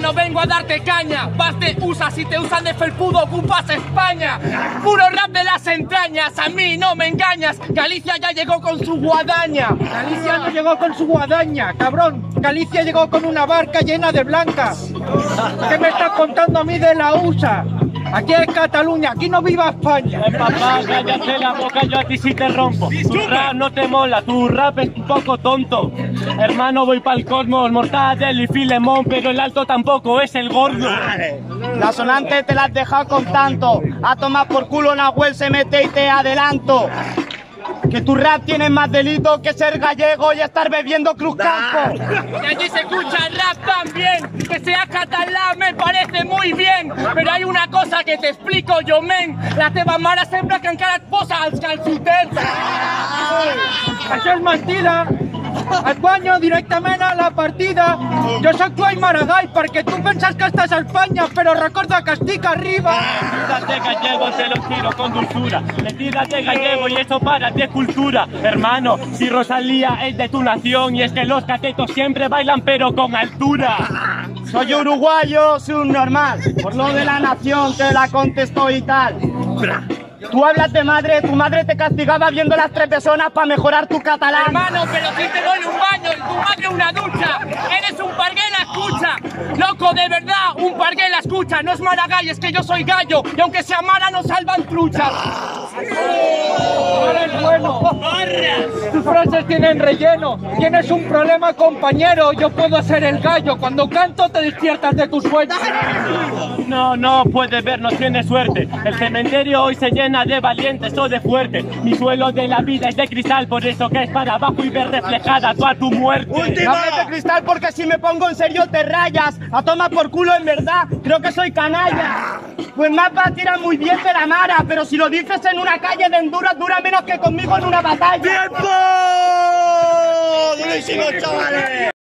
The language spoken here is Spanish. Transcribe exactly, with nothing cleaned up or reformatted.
no vengo a darte caña. Vas de U S A, si te usan de felpudo ocupas España. Puro rap de las entrañas, a mí no me engañas. Galicia ya llegó con su guadaña. Galicia no llegó con su guadaña, cabrón. Galicia llegó con una barca llena de blancas. ¿Qué me estás contando a mí de la U S A? Aquí es Cataluña, aquí no viva España. Eh, papá, cállate la boca, yo a ti sí te rompo. Tu rap no te mola, tu rap es un poco tonto. Hermano, voy pa'l cosmos, Mortadelo y Filemón, pero el alto tampoco es el gordo. La sonante te la has dejado con tanto. A tomar por culo Nahuel se mete y te adelanto. Que tu rap tiene más delito que ser gallego y estar bebiendo Cruz Campo. Y allí se escucha el rap también. Que sea catalán me parece muy bien. Pero hay una cosa que te explico yo, men. La teva mare sembra que encara et posa als calçotets. Això és mentida. Et guanyo directament a la partida. Jo sóc Joan Maragall perquè tu penses que estàs a Espanya, però recorda que estic arriba. Tírate gallego, te lo tiro con dulzura. Le tírate gallego y eso para de cultura. Hermano, si Rosalía es de tu nación y es que los catetos siempre bailan pero con altura. Soy uruguayo, soy un normal. Por lo de la nación te la contesto y tal. Tú hablas de madre, tu madre te castigaba viendo las tres personas para mejorar tu catalán. Hermano, pero si te doy un baño y tu madre una ducha. Eres un parguela, escucha. Loco, de verdad, un parguela, escucha. No es Maragall, es que yo soy gallo. Y aunque sea mala, no salvan truchas. Eres bueno. Tus frases tienen relleno. Tienes un problema, compañero. Yo puedo ser el gallo. Cuando canto te despiertas de tu sueño. No, no puedes ver, no tienes suerte. El cementerio hoy se llena de valientes o de fuertes. Mi suelo de la vida es de cristal, por eso que es para abajo y ver reflejada toda tu muerte. No hables de cristal porque si me pongo en serio te rayas. A tomar por culo en verdad, creo que soy canalla. Pues Mapa tira muy bien de la mara, pero si lo dices en una calle de Honduras dura menos que conmigo en una batalla. ¡Tiempo! ¡Durísimo, chavales!